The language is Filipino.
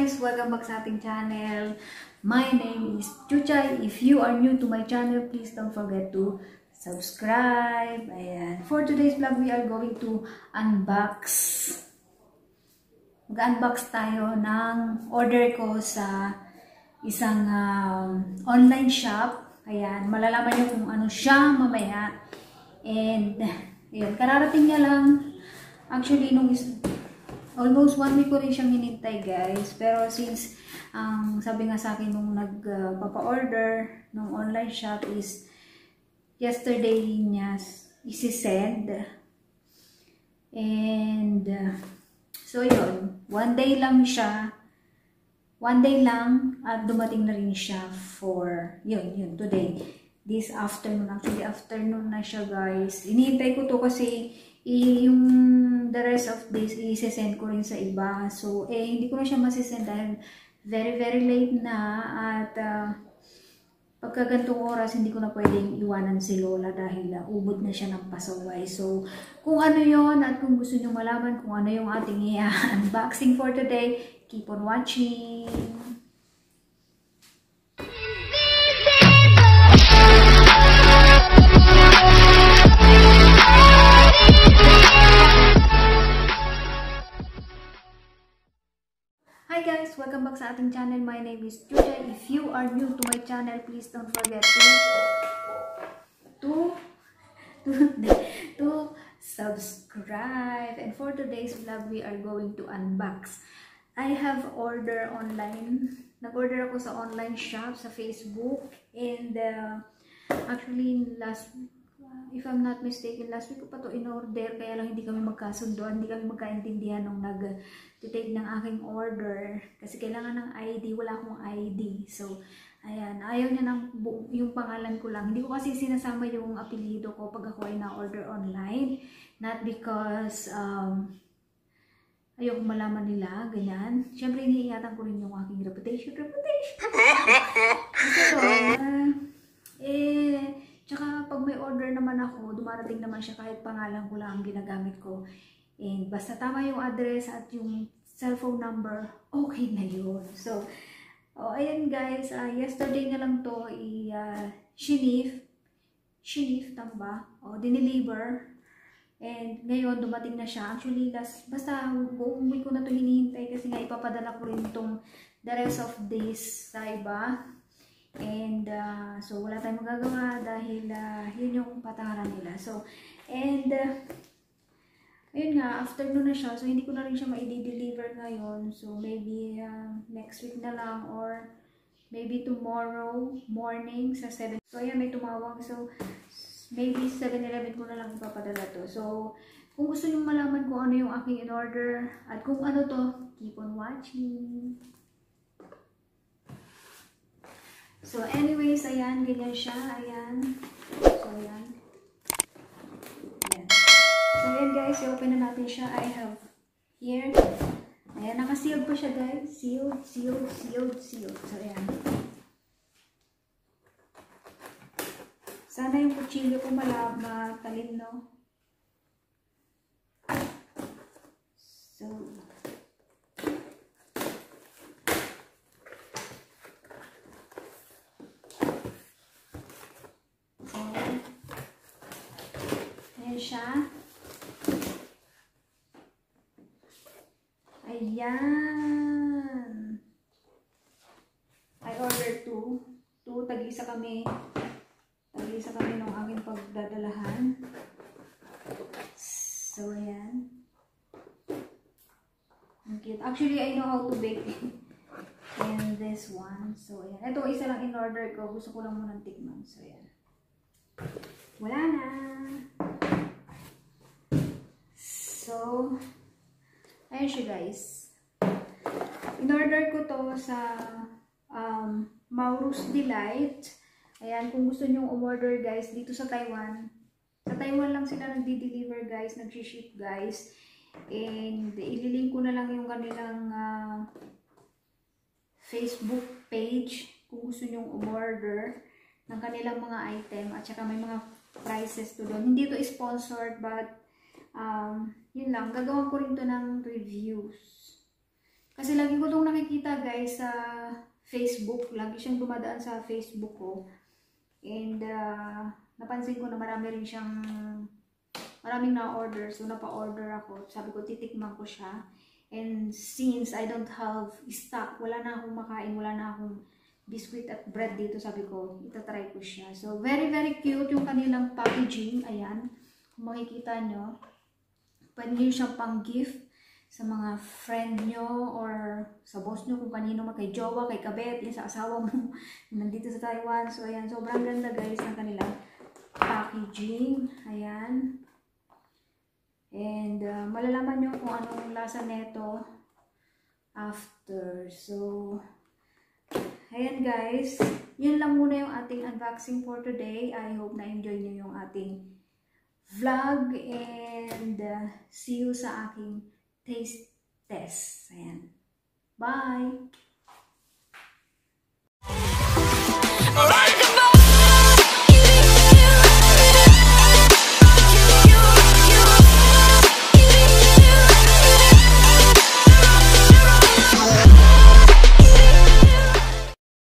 guys! Welcome back sa ating channel. My name is Chuchay. If you are new to my channel, please don't forget to subscribe. Ayan. For today's vlog, we are going to unbox. Mag-unbox tayo ng order ko sa isang online shop. Ayan. Malalaman niyo kung ano siya mamaya. And, ayan. Kararating niya lang. Actually, almost 1 week ko rin siyang hinintay, guys. Pero since, sabi nga sa akin nung nagpapa-order ng online shop is yesterday niya isi-send. And, so yun. 1 day lang siya. 1 day lang at dumating na rin siya for, yun, today. This afternoon. Actually, afternoon na siya, guys. Inihintay ko to kasi yung the rest of this i-send ko rin sa iba. So, hindi ko na siya masisend dahil very, very late na. At pagka gantong oras, hindi ko na pwedeng iwanan si Lola dahil ubod na siya ng pasaway. So, kung ano yon at kung gusto nyo malaman kung ano yung ating unboxing for today, keep on watching. Hi guys! Welcome back sa ating channel. My name is Chuchay. If you are new to my channel, please don't forget to subscribe. And for today's vlog, we are going to unbox. I have order online. Nag-order ako sa online shop sa Facebook. And actually, if I'm not mistaken, last week ko pa to in-order, kaya lang hindi kami magkasunduan, hindi kami magkaintindihan nung nag-take ng aking order. Kasi kailangan ng ID, wala akong ID. So, ayan, ayaw niya ng yung pangalan ko lang. Hindi ko kasi sinasama yung apelyido ko pag ako ay na-order online. Not because, ayoko malaman nila, ganyan. Siyempre, iniingatan ko rin yung aking reputation. Tsaka pag may order naman ako, dumarating naman siya kahit pangalan ko lang ang ginagamit ko. And basta tama yung address at yung cellphone number, okay na yun. So, ayan guys, yesterday na lang to shinif, tama ba? Dineliver. And ngayon, dumating na siya. Actually, basta buong week ko na to hinihintay kasi nga ipapadala ko rin itong the rest of this sa iba. And, so, wala tayong magagawa dahil yun yung patakaran nila. So, and, ayun nga, afternoon na siya. So, hindi ko na rin siya ma-deliver ngayon. So, maybe next week na lang or maybe tomorrow morning sa 7. So, ayan, may tumawag. So, maybe 7-11 ko na lang ipapadala to. So, kung gusto nyo malaman kung ano yung aking in-order at kung ano to, keep on watching. So, anyways, ayan, ganyan siya, ayan. So, ayan. Ayan. So, ayan guys, i-open na natin siya. I have here. Ayan, naka-sealed pa siya guys. Sealed. So, ayan. Sana yung kutsilyo ko matalim, no? So, siya. Ayan. I ordered 2. Tag-isa kami. Tag-isa kami ng aking pagdadalahan. So, ayan. Ang cute. Actually, I know how to bake in this one. So, ayan. Ito, isa lang in-order ko. Gusto ko lang munang tikman. So, ayan. Wala na. So, ayan siya guys. In-order ko to sa Maurus Delight. Ayan, kung gusto nyong umorder guys, dito sa Taiwan. Sa Taiwan lang sila nagdi-deliver guys, nag-ship guys. And ililink ko na lang yung kanilang Facebook page kung gusto nyong umorder ng kanilang mga item. At saka may mga prices to doon. Hindi to sponsored but yun lang, gagawin ko rin to ng reviews. Kasi lagi ko itong nakikita guys sa Facebook. Lagi siyang dumadaan sa Facebook ko. And napansin ko na maraming na-order. So napa-order ako. Sabi ko titikman ko siya. And since I don't have stock, wala na akong makain, wala na akong biscuit at bread dito, sabi ko, itatry ko siya. So very very cute yung kanilang packaging. Ayan. Kung makikita nyo, pwede nyo siyang pang gift sa mga friend nyo or sa boss nyo, kung kanino man, kay jowa, kay kabet, yung sa asawa mo nandito sa Taiwan. So ayan, sobrang ganda guys ng kanilang packaging. Ayan. And malalaman nyo kung anong lasa neto after. So ayan guys, yun lang muna yung ating unboxing for today. I hope na enjoy nyo yung ating vlog and see you sa aking taste test. Ayan. Bye!